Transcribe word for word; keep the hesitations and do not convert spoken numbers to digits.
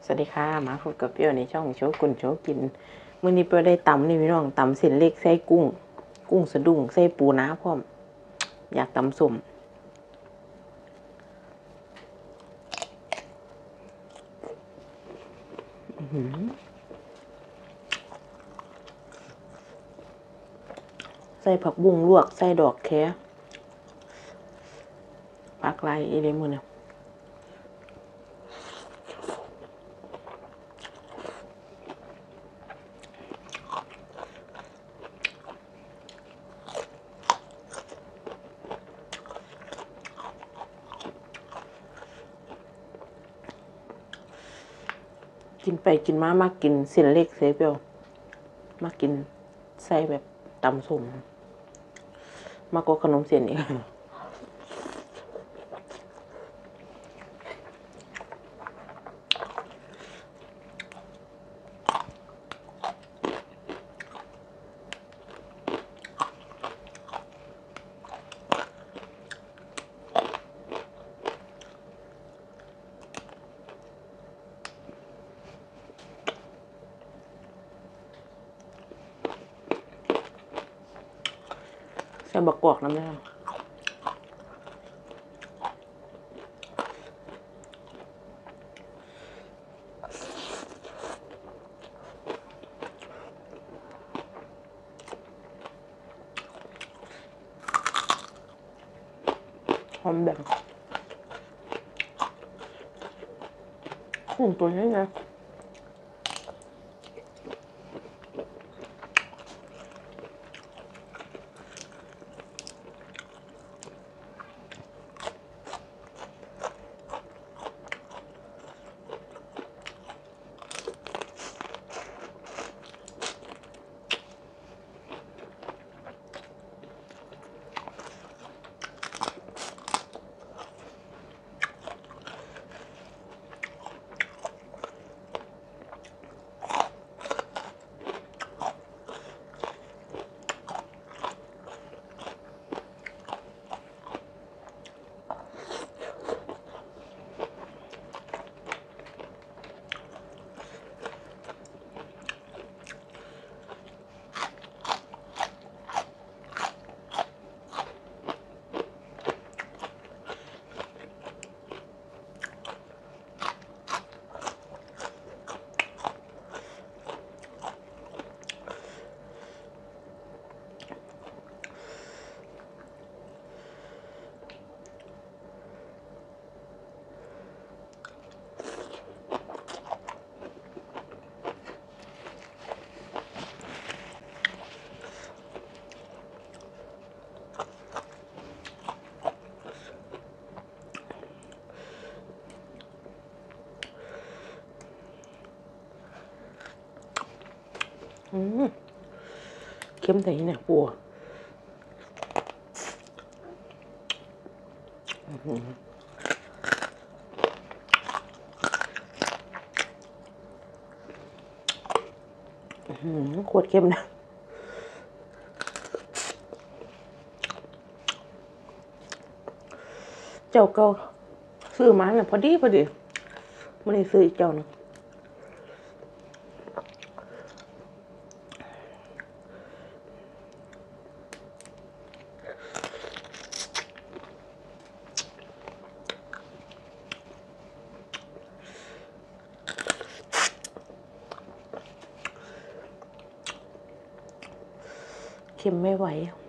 สวัสดีค่ะมาพบกับเปรี้ยวในช่องโชกุนโชกินมื้อนี้เปรี้ยวได้ตำนี่พี่น้องตำเส้นเล็กใส่กุ้งกุ้งสะดุ้งใส่ปูน้าพร้อมอยากตำส้มใส่ผักบุ้งลวกใส่ดอกแคปักลายอีเดมือเนี่ยกินไปกินมามากินเส้นเล็กเสียเปรี้ยวมากินใส่แบบตำส้มมากกว่าขนมเส้นอีกใส่บักกอกน้ำได้หอมแดงกุ้งตัวนี้นะอืมเค็มแต่เนี่ยปัวขวดเค็มนะเจ้าก็ซื้อมาเนี่ยพอดีพอดีไม่ได้ซื้ออีกเจ้านึงเค็มไม่ไหว